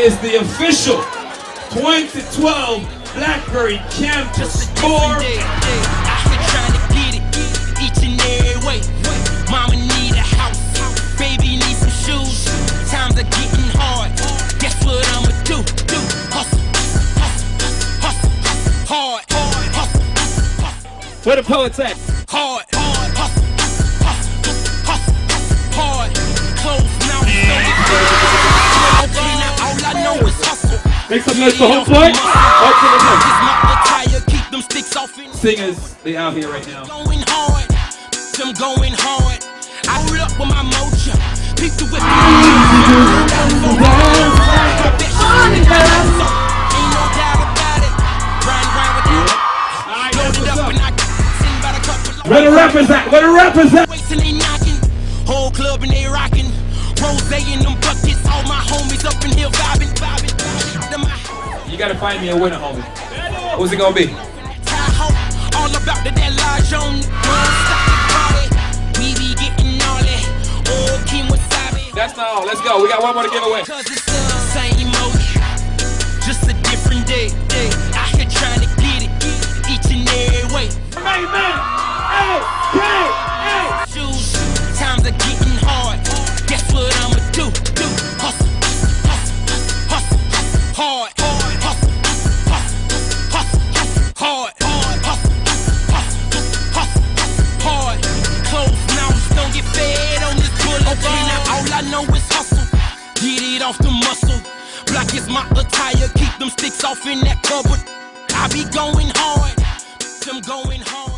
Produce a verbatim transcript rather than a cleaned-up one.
is the official twenty twelve Blackberry Campus Tour. Trying to get it each and every way. Mama need a house, baby need some shoes. Times are getting hard. Guess what I'ma do? Do hustle, hustle, hustle, hard, hard, hustle, hustle. Where the poets at? Hard, hard, hustle, hustle, hustle, hard. Close now, so all I know is hustle. Make some noise for home court. Keep them sticks off in. Singers, they out here right now. Going hard, them going hard. I roll up with my mojo. Peep the whip. Ain't no doubt about it. Grind, grind with that. Load it up and I sing about a couple. Where the rappers at? Where the rappers at? Waiting, they knocking. Whole club and they rocking. Rose in them buckets. All my homies up in here vibing, vibing. You gotta find me a winner, homie. What's it gonna be? All about the that large on. We be getting all that. Oh, Kim Wasabi. That's not all. Let's go. We got one more to give away. Cause it's the same motion, just a different day. day. Out here trying to get it each and every way. Hey, man. Hey, hey, hey. Shoes, times are getting hard. Guess what I'ma do? Do hustle, hustle, hustle, hard, hard, hustle, hustle, hustle, hard, hard, hustle, hustle, hustle, hard. Closed mouths don't get fed on this bullet. Okay, now all I know is hustle. Get it off the muscle. Black is my attire. Keep them sticks off in that cupboard. I be going hard. Them going hard.